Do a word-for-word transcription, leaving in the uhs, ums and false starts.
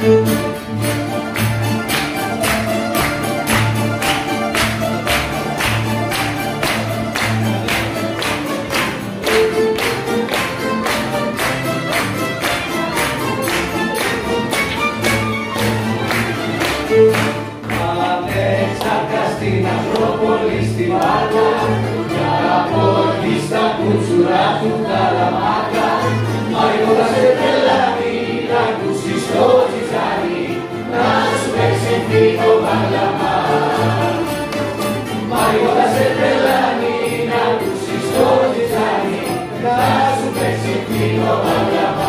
Ανέξαρκα στην Ακρόπολη στη Μάκα, για από εκεί στα κουτσουρά του Καλαμάκα, Μαριώτα σε τρελάνει, να ακούσεις το τσιτσάνι, να σου παίξει φύγω μαγλαμά. Μαριώτα σε τρελάνει, να ακούσεις το τσιτσάνι, να σου παίξει φύγω μαγλαμά.